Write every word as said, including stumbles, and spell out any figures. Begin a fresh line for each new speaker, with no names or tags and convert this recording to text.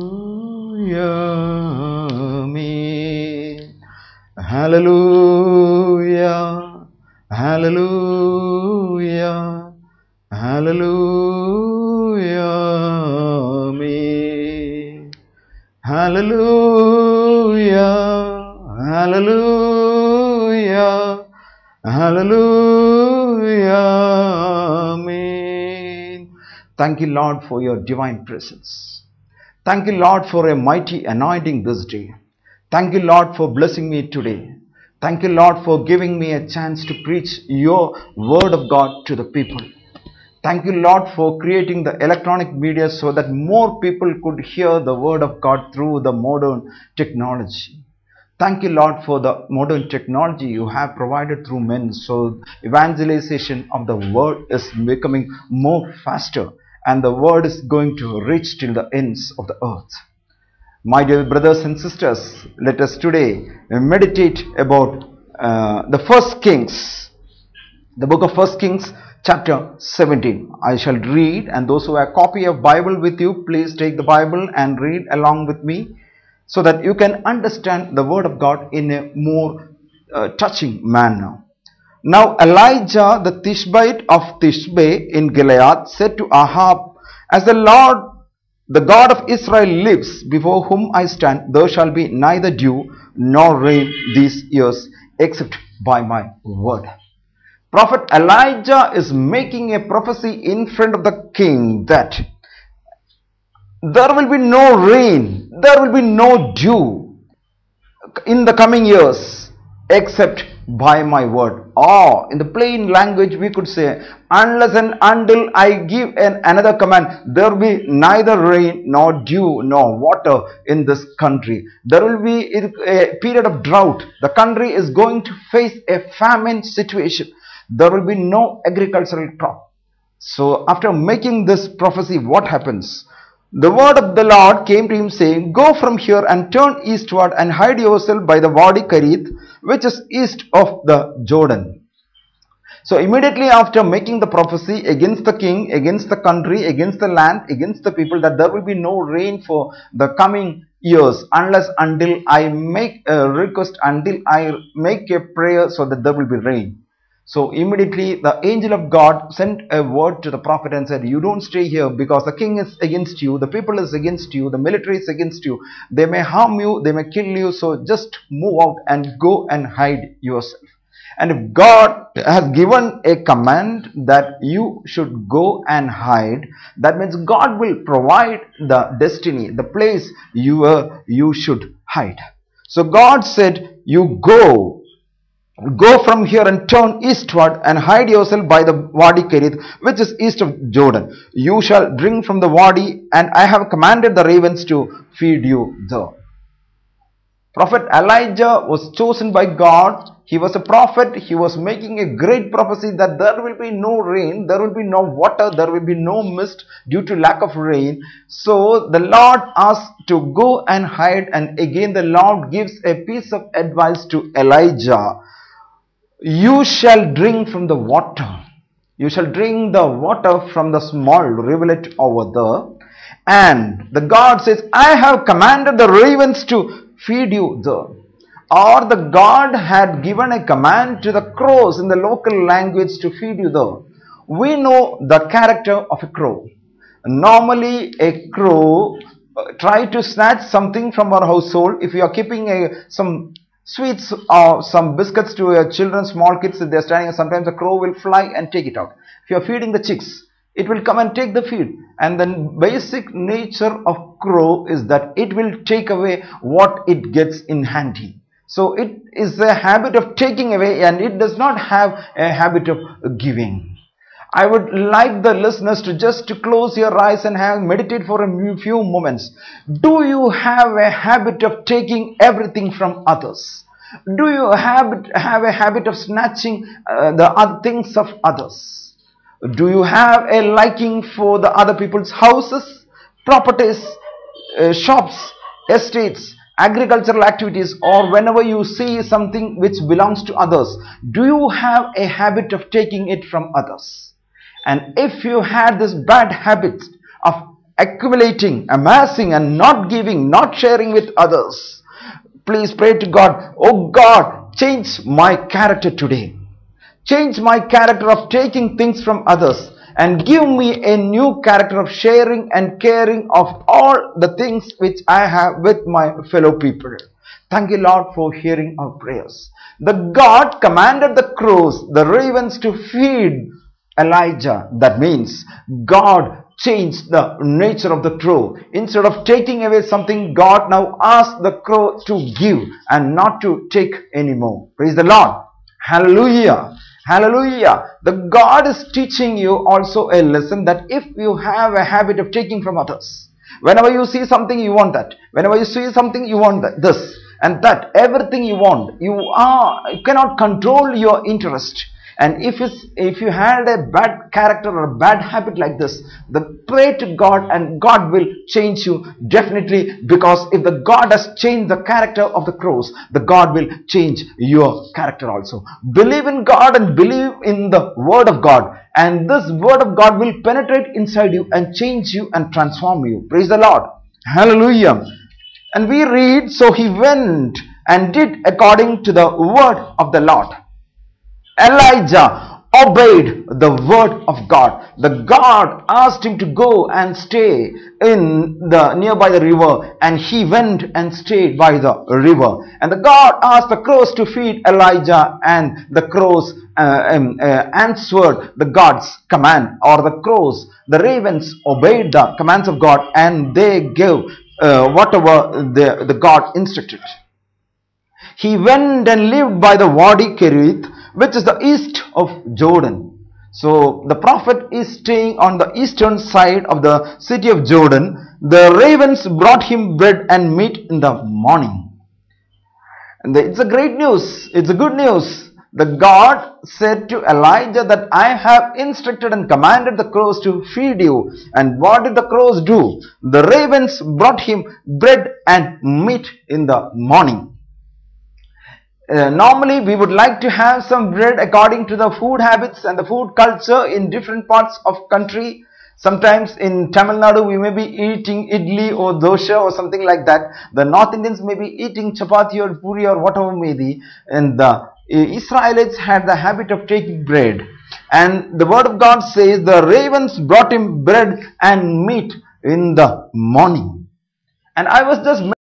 Amen. Hallelujah. Hallelujah. Hallelujah. Amen. Hallelujah. Hallelujah. Hallelujah. Amen. Thank you, Lord, for your divine presence. Thank you, Lord, for a mighty anointing this day. Thank you, Lord, for blessing me today. Thank you, Lord, for giving me a chance to preach your word of God to the people. Thank you, Lord, for creating the electronic media so that more people could hear the word of God through the modern technology. Thank you, Lord, for the modern technology you have provided through men, so evangelization of the word is becoming more faster and the word is going to reach till the ends of the earth. My dear brothers and sisters, let us today meditate about uh, the First Kings, the book of First Kings, chapter seventeen. I shall read, and those who have a copy of Bible with you, please take the Bible and read along with me, so that you can understand the word of God in a more uh, touching manner. Now Elijah the Tishbite of Tishbe in Gilead said to Ahab, "As the Lord, the God of Israel lives, before whom I stand, there shall be neither dew nor rain these years, except by my word." Prophet Elijah is making a prophecy in front of the king that there will be no rain, there will be no dew in the coming years except by my word. Or in the plain language we could say, unless and until I give an another command, there will be neither rain nor dew nor water in this country. There will be a period of drought. The country is going to face a famine situation. There will be no agricultural crop. So after making this prophecy, what happens? The word of the Lord came to him saying, "Go from here and turn eastward and hide yourself by the Wadi Karith, which is east of the Jordan." So immediately after making the prophecy against the king, against the country, against the land, against the people, that there will be no rain for the coming years unless until I make a request, until I make a prayer so that there will be rain. So immediately the angel of God sent a word to the prophet and said, "You don't stay here, because the king is against you, the people is against you, the military is against you. They may harm you, they may kill you, so just move out and go and hide yourself." And if God has given a command that you should go and hide, that means God will provide the destiny, the place you, uh, you should hide. So God said, "You go. Go from here and turn eastward and hide yourself by the Wadi Kerith, which is east of Jordan. You shall drink from the Wadi, and I have commanded the ravens to feed you there." Prophet Elijah was chosen by God. He was a prophet. He was making a great prophecy that there will be no rain, there will be no water, there will be no mist due to lack of rain. So the Lord asked to go and hide, and again the Lord gives a piece of advice to Elijah. "You shall drink from the water. You shall drink the water from the small rivulet over there." And the God says, "I have commanded the ravens to feed you there." Or the God had given a command to the crows in the local language to feed you there. We know the character of a crow. Normally a crow uh, try to snatch something from our household. If you are keeping a, some sweets or some biscuits to your children, small kids, if they are standing, sometimes a crow will fly and take it out. If you are feeding the chicks, it will come and take the feed. And the basic nature of crow is that it will take away what it gets in handy. So it is a habit of taking away, and it does not have a habit of giving. I would like the listeners to just to close your eyes and have meditate for a few moments. Do you have a habit of taking everything from others? Do you have, have a habit of snatching uh, the other things of others? Do you have a liking for the other people's houses, properties, uh, shops, estates, agricultural activities, or whenever you see something which belongs to others, do you have a habit of taking it from others? And if you had this bad habit of accumulating, amassing, and not giving, not sharing with others. Please pray to God, oh God, change my character today. Change my character of taking things from others and give me a new character of sharing and caring of all the things which I have with my fellow people. Thank you, Lord, for hearing our prayers. The God commanded the crows, the ravens, to feed Elijah. That means God changed the nature of the crow. Instead of taking away something, God now asked the crow to give and not to take anymore. Praise the Lord. Hallelujah. Hallelujah. The God is teaching you also a lesson that if you have a habit of taking from others, whenever you see something, you want that. Whenever you see something, you want that, this and that, everything you want. You are you cannot control your interest. And if it's, if you had a bad character or a bad habit like this, then pray to God and God will change you definitely, because if the God has changed the character of the crows, the God will change your character also. Believe in God and believe in the word of God, and this word of God will penetrate inside you and change you and transform you. Praise the Lord. Hallelujah. And we read, so he went and did according to the word of the Lord. Elijah obeyed the word of God. The God asked him to go and stay in the nearby the river, and he went and stayed by the river. And the God asked the crows to feed Elijah, and the crows uh, um, uh, answered the God's command, or the crows, the ravens obeyed the commands of God, and they gave uh, whatever the, the God instructed. He went and lived by the Wadi Kerith, which is the east of Jordan. So the prophet is staying on the eastern side of the city of Jordan. The ravens brought him bread and meat in the morning. And it's a great news. It's a good news. The God said to Elijah that I have instructed and commanded the crows to feed you. And what did the crows do? The ravens brought him bread and meat in the morning. Uh, normally we would like to have some bread according to the food habits and the food culture in different parts of country. Sometimes in Tamil Nadu we may be eating idli or dosha or something like that. The North Indians may be eating chapati or puri or whatever may be. And the Israelites had the habit of taking bread. And the word of God says the ravens brought him bread and meat in the morning. And I was just